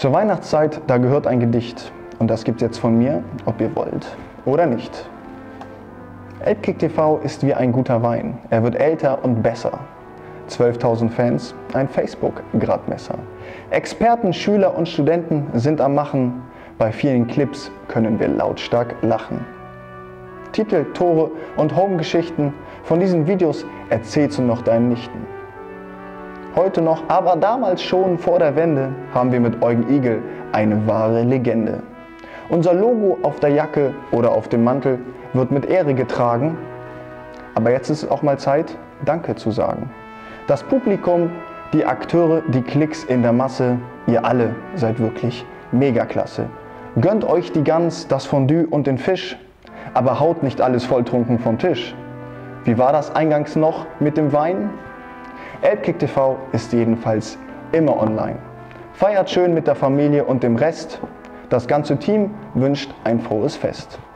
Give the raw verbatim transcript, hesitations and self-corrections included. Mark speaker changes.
Speaker 1: Zur Weihnachtszeit, da gehört ein Gedicht. Und das gibt's jetzt von mir, ob ihr wollt oder nicht. Elbkick T V ist wie ein guter Wein. Er wird älter und besser. zwölftausend Fans, ein Facebook-Gradmesser. Experten, Schüler und Studenten sind am Machen. Bei vielen Clips können wir lautstark lachen. Titel, Tore und Home-Geschichten, von diesen Videos erzählst du noch deinen Nichten. Heute noch, aber damals schon vor der Wende, haben wir mit Eugen Igel eine wahre Legende. Unser Logo auf der Jacke oder auf dem Mantel wird mit Ehre getragen. Aber jetzt ist es auch mal Zeit, Danke zu sagen. Das Publikum, die Akteure, die Klicks in der Masse, ihr alle seid wirklich Megaklasse. Gönnt euch die Gans, das Fondue und den Fisch, aber haut nicht alles volltrunken vom Tisch. Wie war das eingangs noch mit dem Wein? Elbkick T V ist jedenfalls immer online. Feiert schön mit der Familie und dem Rest. Das ganze Team wünscht ein frohes Fest.